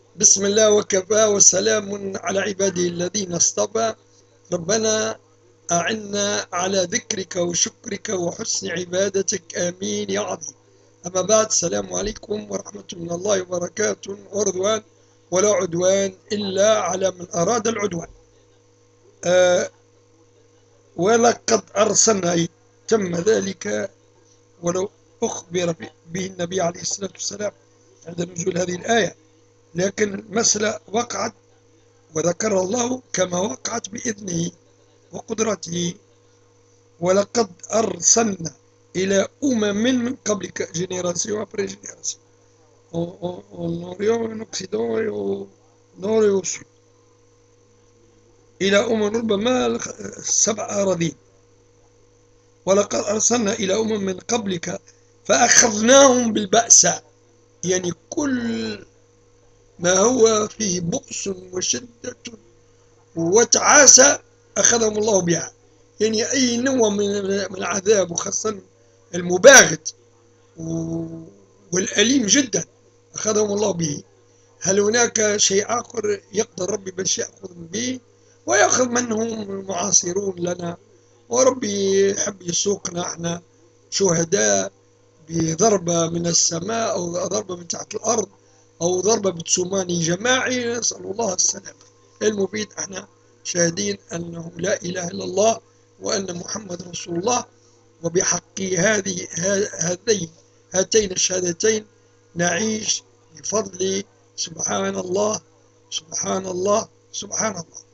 بسم الله وكفى وسلام على عباده الذين اصطفى. ربنا أعنا على ذكرك وشكرك وحسن عبادتك، آمين يا عظيم. أما بعد، السلام عليكم ورحمة من الله وبركاته ورضوان، ولا عدوان إلا على من أراد العدوان. آه ولقد أرسلنا، تم ذلك ولو أخبر به النبي عليه الصلاة والسلام عند نزول هذه الآية، لكن المسألة وقعت وذكر الله كما وقعت بإذنه وقدرته. ولقد أرسلنا إلى من قبلك، جينيراسيون أبري جينيراسيون، en Orient, en Occident et au Nord et au Sud، إلى ربما 7 أراضين. ولقد أرسلنا إلى من قبلك فأخذناهم بالبأساء، يعني كل ما هو فيه بؤس وشدة وتعاسة أخذهم الله بها، يعني أي نوع من العذاب، وخاصة المباغت والأليم جدا أخذهم الله به. هل هناك شيء آخر يقدر ربي باش يأخذ به ويأخذ من هم معاصرون لنا؟ وربي يحب يسوقنا احنا شهداء بضربة من السماء أو ضربة من تحت الأرض أو ضربة بتسوماني جماعي، نسأل الله السلامة. المفيد احنا شاهدين أنه لا إله إلا الله وأن محمد رسول الله، وبحق هاتين الشهادتين نعيش بفضل سبحان الله سبحان الله سبحان الله.